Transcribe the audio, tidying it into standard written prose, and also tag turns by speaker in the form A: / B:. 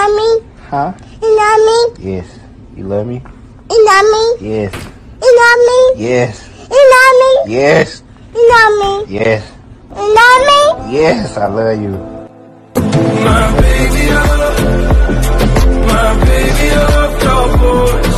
A: love me?
B: Huh?
A: You love me?
B: Yes. You love me?
A: You love me?
B: Yes.
A: You love me?
B: Yes.
A: You love me?
B: Yes.
A: You love me?
B: Yes.
A: You love me?
B: Yes, I love you.
C: My baby, I love your voice.